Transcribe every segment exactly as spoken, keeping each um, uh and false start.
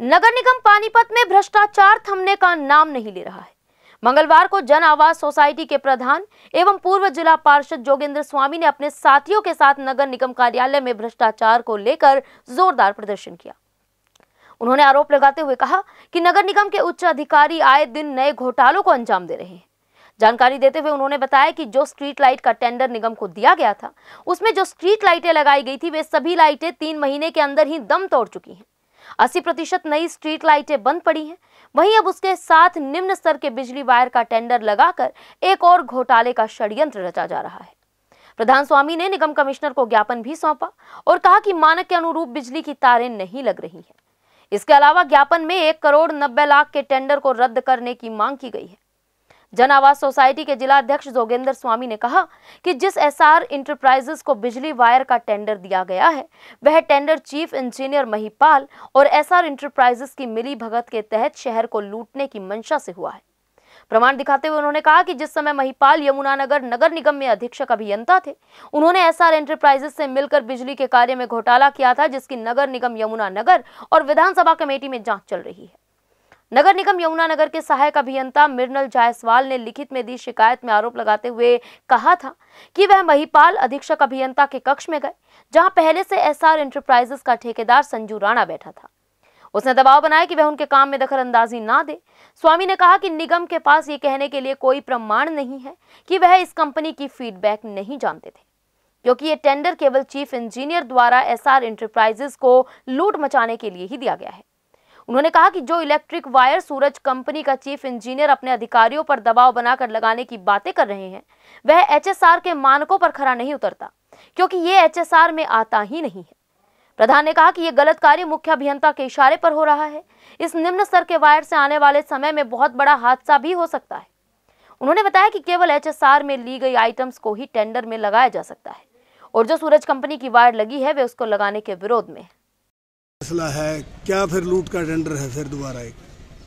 नगर निगम पानीपत में भ्रष्टाचार थमने का नाम नहीं ले रहा है। मंगलवार को जन आवास सोसाइटी के प्रधान एवं पूर्व जिला पार्षद जोगेंद्र स्वामी ने अपने साथियों के साथ नगर निगम कार्यालय में भ्रष्टाचार को लेकर जोरदार प्रदर्शन किया। उन्होंने आरोप लगाते हुए कहा कि नगर निगम के उच्च अधिकारी आए दिन नए घोटालों को अंजाम दे रहे हैं। जानकारी देते हुए उन्होंने बताया कि जो स्ट्रीट लाइट का टेंडर निगम को दिया गया था, उसमें जो स्ट्रीट लाइटें लगाई गई थी, वे सभी लाइटें तीन महीने के अंदर ही दम तोड़ चुकी हैं। अस्सी प्रतिशत नई स्ट्रीट लाइटें बंद पड़ी हैं। वहीं अब उसके साथ निम्न स्तर के बिजली वायर का टेंडर लगाकर एक और घोटाले का षड्यंत्र रचा जा रहा है। प्रधान स्वामी ने निगम कमिश्नर को ज्ञापन भी सौंपा और कहा कि मानक के अनुरूप बिजली की तारें नहीं लग रही हैं। इसके अलावा ज्ञापन में एक करोड़ नब्बे लाख के टेंडर को रद्द करने की मांग की गई है। जन आवास सोसाइटी के जिला अध्यक्ष जोगेंद्र स्वामी ने कहा कि जिस एसआर इंटरप्राइजेस को बिजली वायर का टेंडर दिया गया है, वह टेंडर चीफ इंजीनियर महिपाल और एसआर इंटरप्राइजेस की मिली भगत के तहत शहर को लूटने की मंशा से हुआ है। प्रमाण दिखाते हुए उन्होंने कहा कि जिस समय महिपाल यमुनानगर नगर निगम में अधीक्षक अभियंता थे, उन्होंने एसआर इंटरप्राइजेस से मिलकर बिजली के कार्य में घोटाला किया था, जिसकी नगर निगम यमुनानगर और विधानसभा कमेटी में जांच चल रही है। नगर निगम यमुनानगर के सहायक अभियंता मृणाल जायसवाल ने लिखित में दी शिकायत में आरोप लगाते हुए कहा था कि वह महिपाल अधीक्षक अभियंता के कक्ष में गए, जहां पहले से एसआर इंटरप्राइजेस का ठेकेदार संजू राणा बैठा था। उसने दबाव बनाया कि वह उनके काम में दखलंदाजी ना दे। स्वामी ने कहा कि निगम के पास ये कहने के लिए कोई प्रमाण नहीं है कि वह इस कंपनी की फीडबैक नहीं जानते थे, क्योंकि ये टेंडर केवल चीफ इंजीनियर द्वारा एसआर इंटरप्राइजेस को लूट मचाने के लिए ही दिया गया है। उन्होंने कहा कि जो इलेक्ट्रिक वायर सूरज कंपनी का चीफ इंजीनियर अपने अधिकारियों पर दबाव बनाकर लगाने की बातें कर रहे हैं, वह एचएसआर के मानकों पर खरा नहीं उतरता, क्योंकि ये एचएसआर में आता ही नहीं है। प्रधान ने कहा कि यह गलत कार्य मुख्य अभियंता के इशारे पर हो रहा है। इस निम्न स्तर के वायर से आने वाले समय में बहुत बड़ा हादसा भी हो सकता है। उन्होंने बताया कि केवल एचएसआर में ली गई आइटम्स को ही टेंडर में लगाया जा सकता है और जो सूरज कंपनी की वायर लगी है, वे उसको लगाने के विरोध में फैसला है। क्या फिर लूट का टेंडर है फिर दोबारा एक?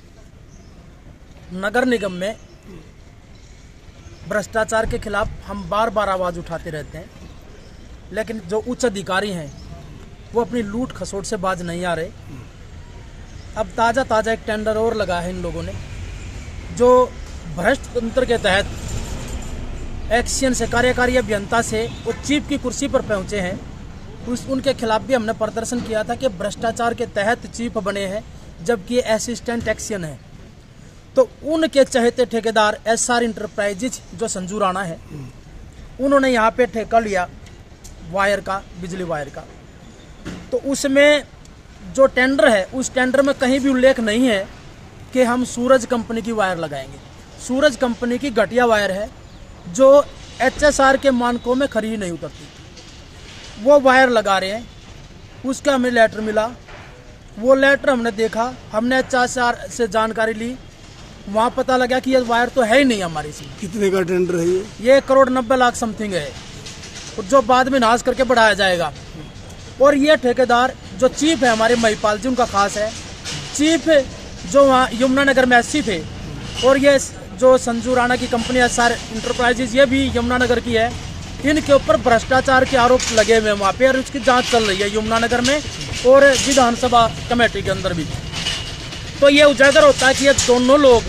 नगर निगम में भ्रष्टाचार के खिलाफ हम बार बार आवाज उठाते रहते हैं, लेकिन जो उच्च अधिकारी हैं वो अपनी लूट खसोट से बाज नहीं आ रहे। अब ताजा ताजा एक टेंडर और लगा है इन लोगों ने, जो भ्रष्ट तंत्र के तहत एक्शन से कार्यकारी अभियंता से वो चीफ की कुर्सी पर पहुंचे हैं। उस उनके खिलाफ भी हमने प्रदर्शन किया था कि भ्रष्टाचार के तहत चीफ बने हैं, जबकि असिस्टेंट एक्शन है। तो उनके चहेते ठेकेदार एसआर इंटरप्राइजेज जो संजू राणा है, उन्होंने यहाँ पे ठेका लिया वायर का, बिजली वायर का। तो उसमें जो टेंडर है, उस टेंडर में कहीं भी उल्लेख नहीं है कि हम सूरज कंपनी की वायर लगाएंगे। सूरज कंपनी की घटिया वायर है जो एचएसआर के मानकों में खरी ही नहीं उतरती, वो वायर लगा रहे हैं। उसका हमें लेटर मिला, वो लेटर हमने देखा, हमने एचएसआर से जानकारी ली, वहाँ पता लगा कि ये वायर तो है ही नहीं हमारी इसमें। कितने का टेंडर है ये? ये एक करोड़ नब्बे लाख समथिंग है, जो बाद में नाश करके बढ़ाया जाएगा। और ये ठेकेदार जो चीफ है हमारे महिपाल जी, उनका खास है। चीफ जो वहाँ यमुनानगर में एससी थे, और ये जो संजू राणा की कंपनी एसआर इंटरप्राइजेज, ये भी यमुनानगर की है। इनके ऊपर भ्रष्टाचार के आरोप लगे हुए हैं वहाँ पे, और उसकी जांच चल रही है यमुनानगर में और विधानसभा कमेटी के अंदर भी। तो ये उजागर होता है कि ये दोनों लोग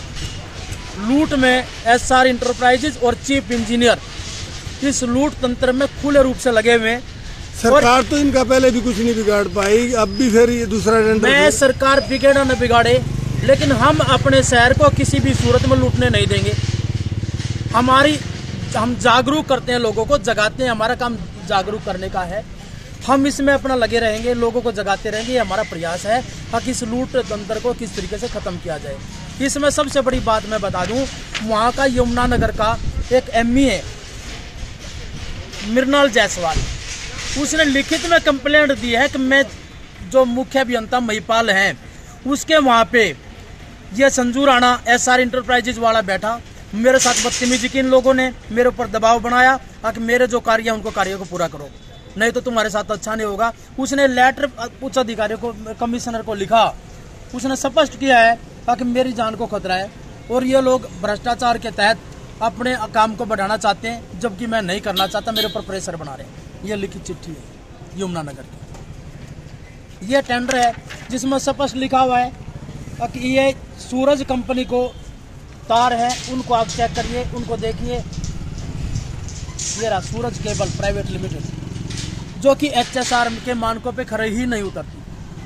लूट में, एसआर इंटरप्राइजेज और चीफ इंजीनियर, इस लूट तंत्र में खुले रूप से लगे हुए हैं। सरकार तो इनका पहले भी कुछ नहीं बिगाड़ पाई, अब भी फिर ये दूसरा टेंडर। मैं सरकार बिगेड़ा न बिगाड़े, लेकिन हम अपने शहर को किसी भी सूरत में लूटने नहीं देंगे। हमारी हम जागरूक करते हैं, लोगों को जगाते हैं, हमारा काम जागरूक करने का है। हम इसमें अपना लगे रहेंगे, लोगों को जगाते रहेंगे। ये हमारा प्रयास है ताकि इस लूट तंत्र को किस तरीके से खत्म किया जाए। इसमें सबसे बड़ी बात मैं बता दूं, वहाँ का यमुनानगर का एक एमई है मृणाल जायसवाल, उसने लिखित में कंप्लेंट दी है कि मैं जो मुख्य अभियंता महिपाल हैं, उसके वहाँ पे ये संजू राणा एसआर इंटरप्राइजेज वाला बैठा, मेरे साथ बदतमीजी की इन लोगों ने, मेरे ऊपर दबाव बनाया ताकि मेरे जो कार्य है उनको कार्य को पूरा करो, नहीं तो तुम्हारे साथ अच्छा नहीं होगा। उसने लेटर उच्च अधिकारियों को, कमिश्नर को लिखा, उसने स्पष्ट किया है ताकि मेरी जान को खतरा है और ये लोग भ्रष्टाचार के तहत अपने काम को बढ़ाना चाहते हैं, जबकि मैं नहीं करना चाहता, मेरे ऊपर प्रेशर बना रहे हैं। ये लिखित चिट्ठी है यमुनानगर की। ये टेंडर है जिसमें स्पष्ट लिखा हुआ है कि ये सूरज कंपनी को तार है, उनको आप चेक करिए, उनको देखिए। ये रहा सूरज केबल प्राइवेट लिमिटेड, जो कि एच एस आर के मानकों पे खरे ही नहीं उतरती।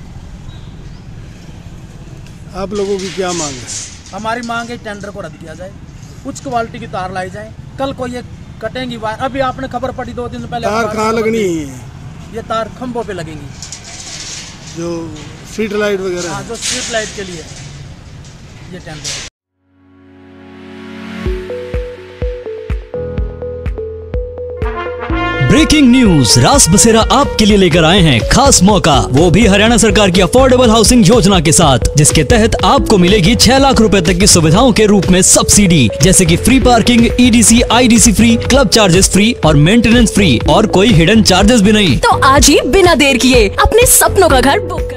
आप लोगों की क्या मांग है? हमारी मांग है टेंडर को रद्द किया जाए, उच्च क्वालिटी की तार लाई जाए। कल को ये कटेंगी वायर, अभी आपने खबर पड़ी दो दिन पहले, तार कहाँ लगनी है? ये तार खंभों पे लगेंगी, जो स्ट्रीट लाइट वगैरह। हाँ, जो स्ट्रीट लाइट के लिए ये टेंडर है। ब्रेकिंग न्यूज, रास बसेरा आपके लिए लेकर आए हैं खास मौका, वो भी हरियाणा सरकार की अफोर्डेबल हाउसिंग योजना के साथ, जिसके तहत आपको मिलेगी छह लाख रुपए तक की सुविधाओं के रूप में सब्सिडी, जैसे कि free parking, EDC, IDC free, club charges free और मेंटेनेंस फ्री, और कोई हिडन चार्जेस भी नहीं। तो आज ही बिना देर किए अपने सपनों का घर बुक